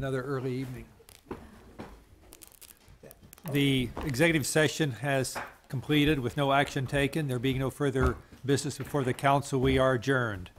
another early evening. The executive session has completed with no action taken. There being no further business before the council, we are adjourned.